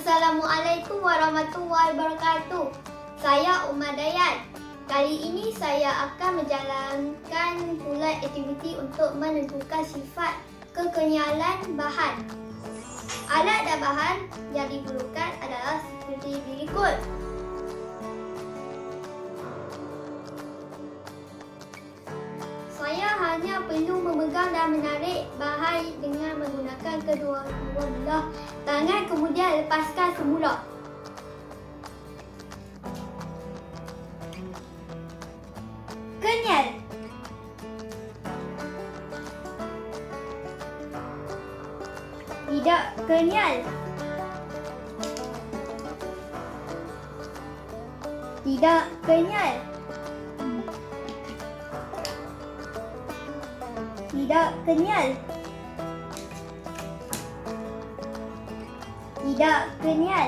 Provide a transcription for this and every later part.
Assalamualaikum warahmatullahi wabarakatuh. Saya Umar Dayan. Kali ini saya akan menjalankan pula aktiviti untuk menentukan sifat kekenyalan bahan. Alat dan bahan yang diperlukan adalah seperti berikut. Saya hanya perlu memegang dan menarik bahan dengan menggunakan kedua belah tangan, kemudian lepaskan semula. Kenyal. Tidak kenyal. Tidak kenyal. Tidak kenyal. Tidak kenyal.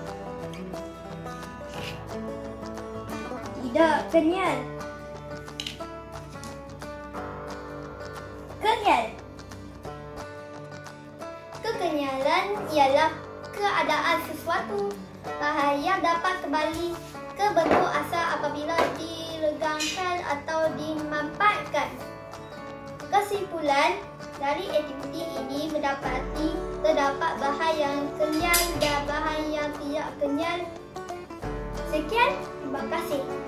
Tidak kenyal. Kenyal. Kekenyalan ialah keadaan sesuatu bahan yang dapat kembali ke bentuk asal apabila diregangkan atau dimanfaatkan. Kesimpulan dari aktiviti ini mendapati terdapat bahan yang kenyal dan bahan yang tidak kenyal. Sekian, terima kasih.